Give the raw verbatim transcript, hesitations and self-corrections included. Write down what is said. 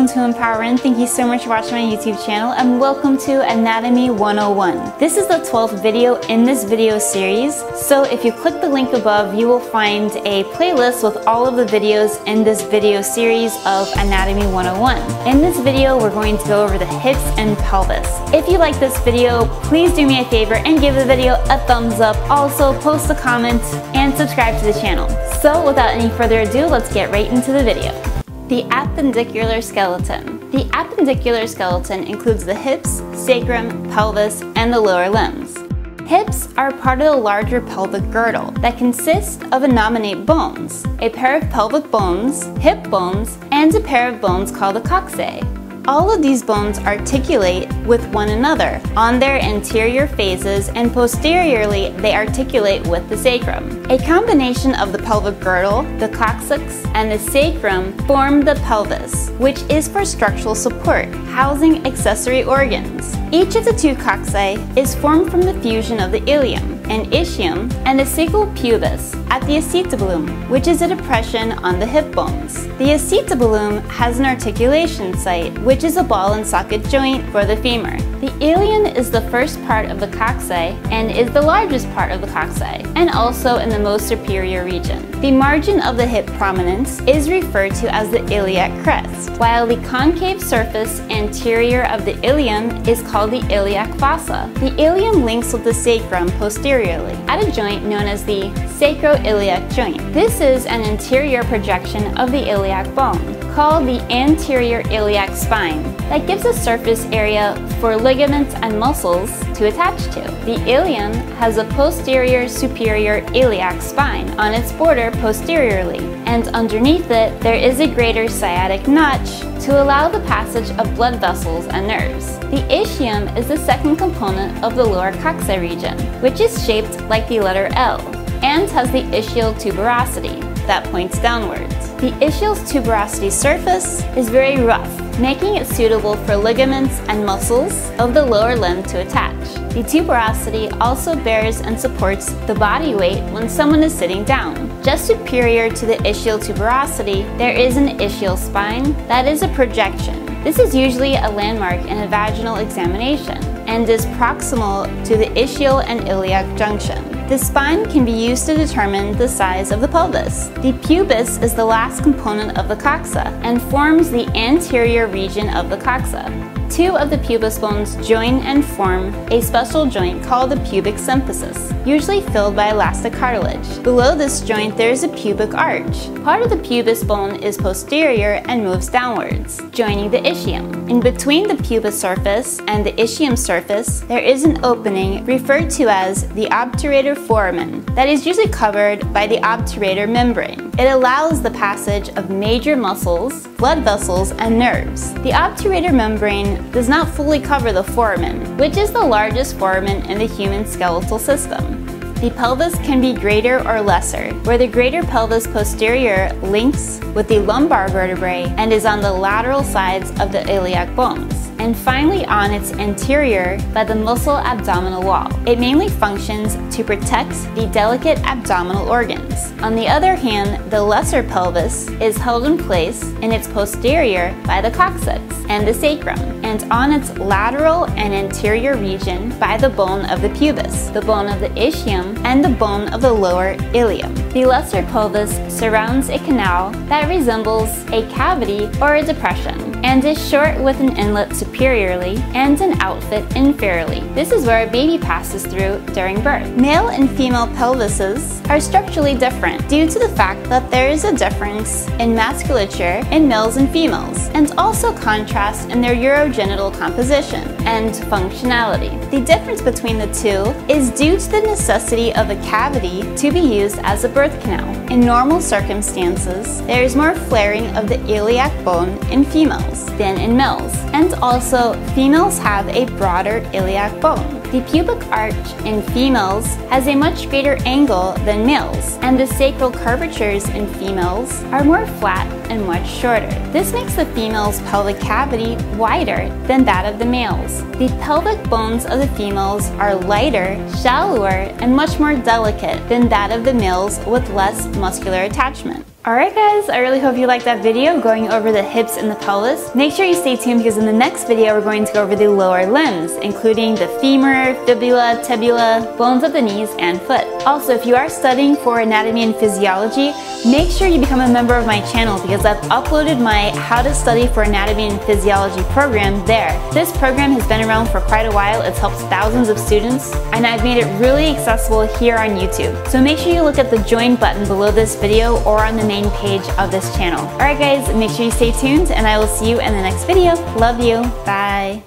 bones to empower, and thank you so much for watching my YouTube channel, and welcome to Anatomy one oh one. This is the twelfth video in this video series, so if you click the link above, you will find a playlist with all of the videos in this video series of Anatomy one oh one. In this video, we're going to go over the hips and pelvis. If you like this video, please do me a favor and give the video a thumbs up. Also, post a comment and subscribe to the channel. So without any further ado, let's get right into the video. The appendicular skeleton. The appendicular skeleton includes the hips, sacrum, pelvis, and the lower limbs. Hips are part of the larger pelvic girdle that consists of innominate bones, a pair of pelvic bones, hip bones, and a pair of bones called the coxae. All of these bones articulate with one another on their anterior phases, and posteriorly they articulate with the sacrum. A combination of the pelvic girdle, the coccyx, and the sacrum form the pelvis, which is for structural support, housing accessory organs. Each of the two coxae is formed from the fusion of the ilium and ischium and the sacral pubis at the acetabulum, which is a depression on the hip bones. The acetabulum has an articulation site, which is a ball and socket joint for the femur. The ilium is the first part of the coxae and is the largest part of the coxae, and also in the most superior region. The margin of the hip prominence is referred to as the iliac crest, while the concave surface anterior of the ilium is called the iliac fossa. The ilium links with the sacrum posteriorly at a joint known as the sacroiliac joint. This is an anterior projection of the iliac bone, called the anterior iliac spine, that gives a surface area for ligaments and muscles to attach to. The ilium has a posterior superior iliac spine on its border posteriorly, and underneath it there is a greater sciatic notch to allow the passage of blood vessels and nerves. The ischium is the second component of the lower coxae region, which is shaped like the letter L and has the ischial tuberosity that points downwards. The ischial's tuberosity surface is very rough, making it suitable for ligaments and muscles of the lower limb to attach. The tuberosity also bears and supports the body weight when someone is sitting down. Just superior to the ischial tuberosity, there is an ischial spine that is a projection. This is usually a landmark in a vaginal examination and is proximal to the ischial and iliac junction. The spine can be used to determine the size of the pelvis. The pubis is the last component of the coxa and forms the anterior region of the coxa. Two of the pubis bones join and form a special joint called the pubic symphysis, usually filled by elastic cartilage. Below this joint there is a pubic arch. Part of the pubis bone is posterior and moves downwards, joining the ischium. In between the pubis surface and the ischium surface, there is an opening referred to as the obturator foramen that is usually covered by the obturator membrane. It allows the passage of major muscles, blood vessels, and nerves. The obturator membrane does not fully cover the foramen, which is the largest foramen in the human skeletal system. The pelvis can be greater or lesser, where the greater pelvis posterior links with the lumbar vertebrae and is on the lateral sides of the iliac bones, and finally on its anterior by the muscle abdominal wall. It mainly functions to protect the delicate abdominal organs. On the other hand, the lesser pelvis is held in place in its posterior by the coccyx and the sacrum, and on its lateral and anterior region by the bone of the pubis, the bone of the ischium, and the bone of the lower ilium. The lesser pelvis surrounds a canal that resembles a cavity or a depression, and is short with an inlet superiorly and an outfit inferiorly. This is where a baby passes through during birth. Male and female pelvises are structurally different due to the fact that there is a difference in musculature in males and females, and also contrast in their urogenital composition and functionality. The difference between the two is due to the necessity of a cavity to be used as a birth canal. In normal circumstances, there is more flaring of the iliac bone in females than in males, and also females have a broader iliac bone. The pubic arch in females has a much greater angle than males, and the sacral curvatures in females are more flat and much shorter. This makes the female's pelvic cavity wider than that of the males. The pelvic bones of the females are lighter, shallower, and much more delicate than that of the males with less muscular attachment. Alright guys, I really hope you liked that video going over the hips and the pelvis. Make sure you stay tuned because in the next video we're going to go over the lower limbs, including the femur, fibula, tibula, bones of the knees, and foot. Also, if you are studying for anatomy and physiology, make sure you become a member of my channel because I've uploaded my How to Study for Anatomy and Physiology program there. This program has been around for quite a while. It's helped thousands of students, and I've made it really accessible here on YouTube. So make sure you look at the join button below this video or on the main page of this channel. Alright guys, make sure you stay tuned and I will see you in the next video. Love you. Bye.